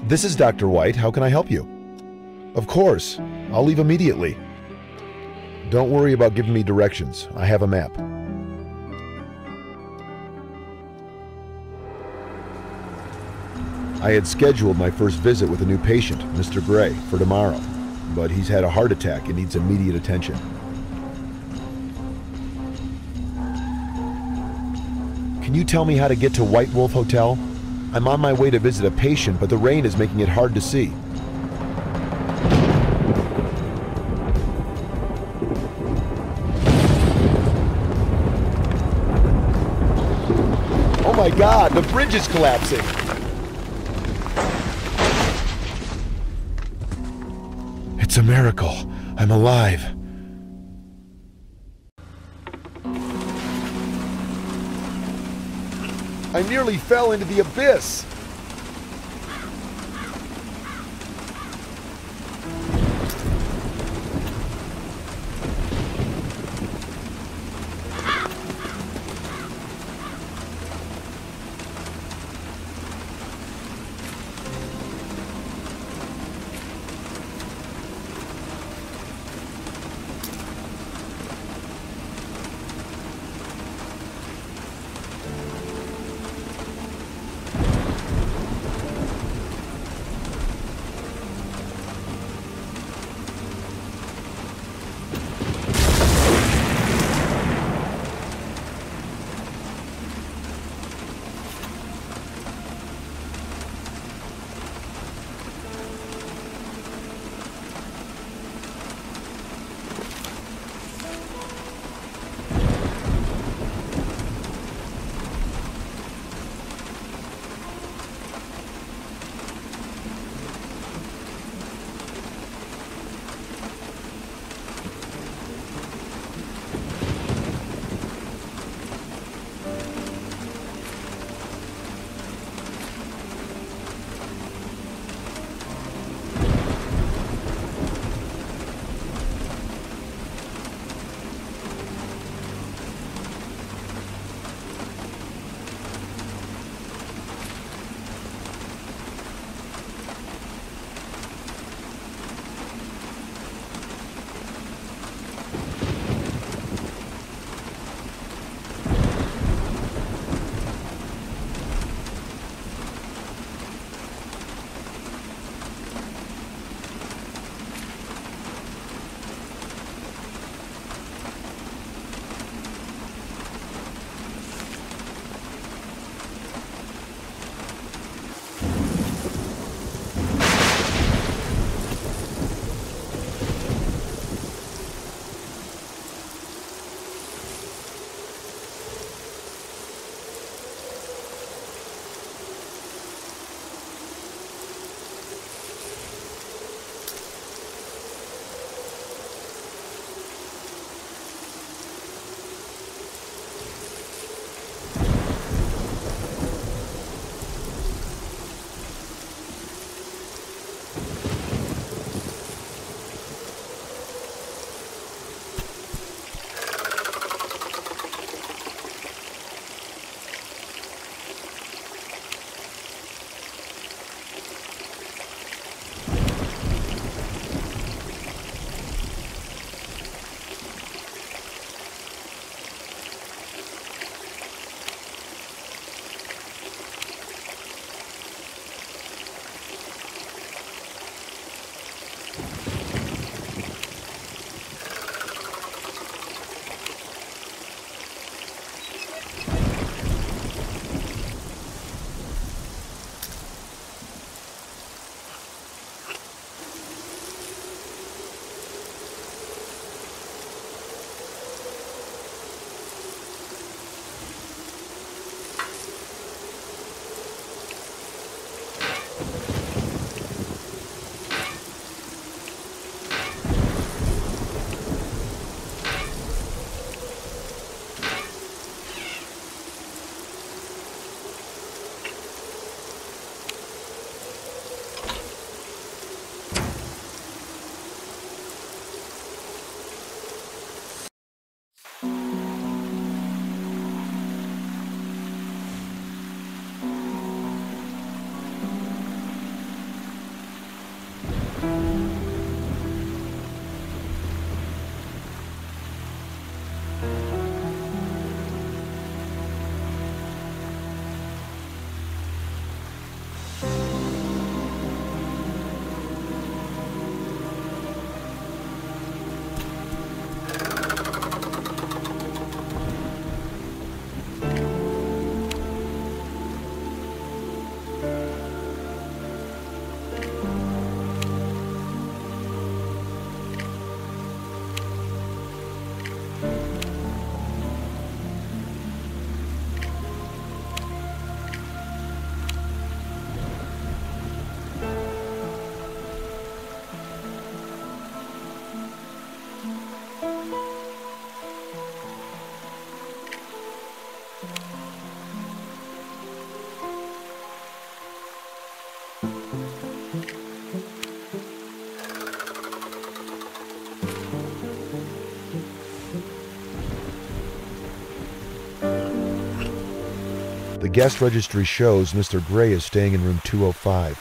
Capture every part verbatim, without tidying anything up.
This is Doctor White. How can I help you? Of course. I'll leave immediately. Don't worry about giving me directions. I have a map. I had scheduled my first visit with a new patient, Mister Gray, for tomorrow, but he's had a heart attack and needs immediate attention. Can you tell me how to get to White Wolf Hotel? I'm on my way to visit a patient, but the rain is making it hard to see. Oh my God, the bridge is collapsing! It's a miracle. I'm alive. I nearly fell into the abyss. The guest registry shows Mister Gray is staying in room two oh five.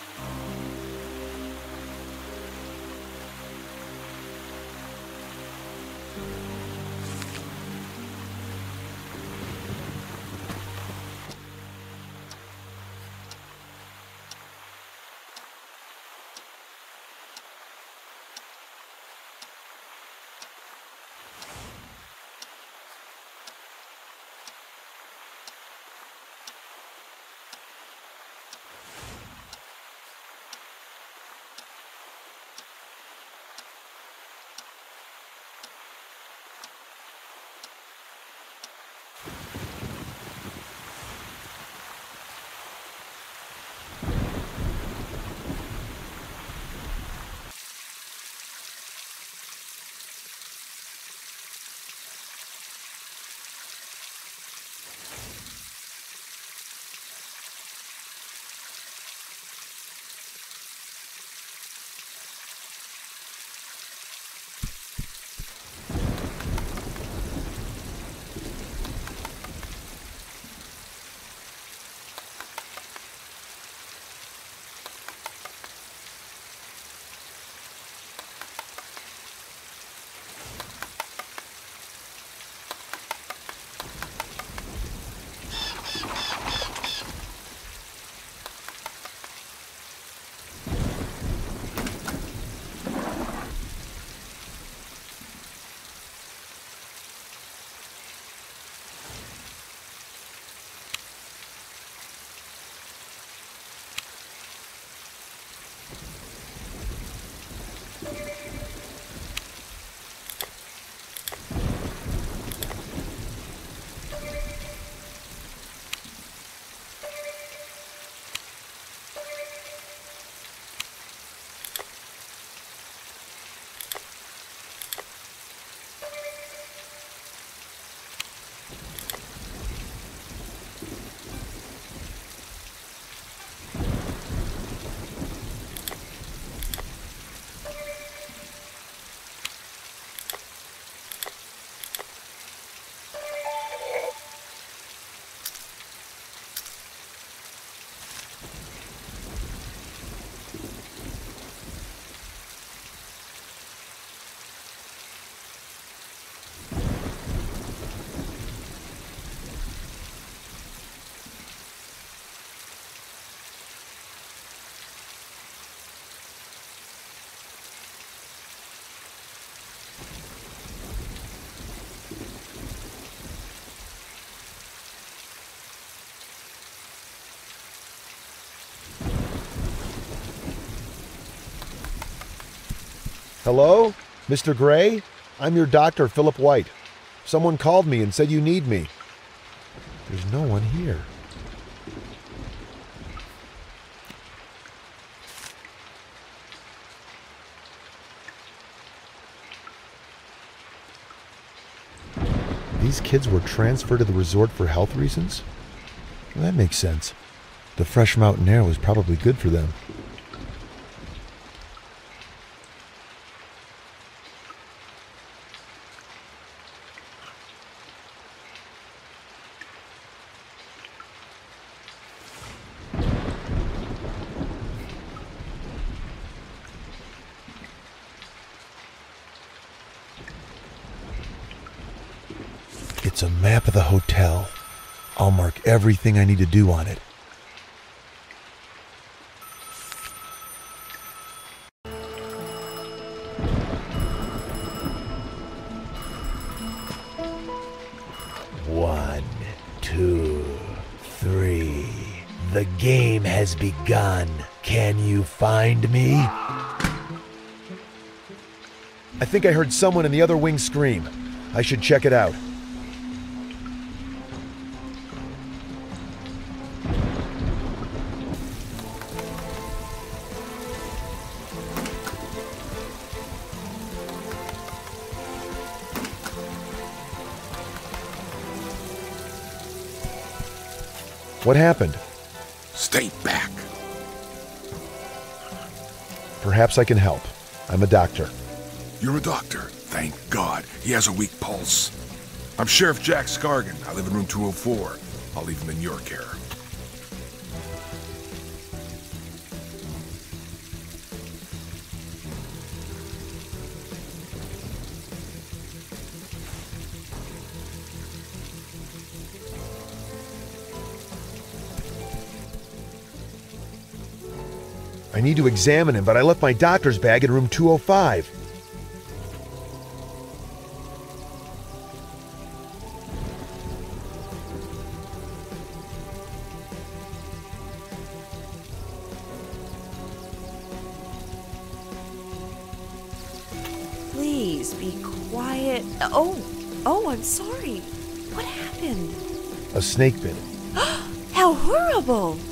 Hello? Mister Gray? I'm your doctor, Philip White. Someone called me and said you need me. There's no one here. These kids were transferred to the resort for health reasons? Well, that makes sense. The fresh mountain air was probably good for them. It's a map of the hotel. I'll mark everything I need to do on it. One, two, three. The game has begun. Can you find me? I think I heard someone in the other wing scream. I should check it out. What happened? Stay back. Perhaps I can help. I'm a doctor. You're a doctor. Thank God. He has a weak pulse. I'm Sheriff Jack Scargan. I live in room two oh four. I'll leave him in your care. I need to examine him, but I left my doctor's bag in room two oh five. Please be quiet. Oh, oh, I'm sorry. What happened? A snake bit. How horrible!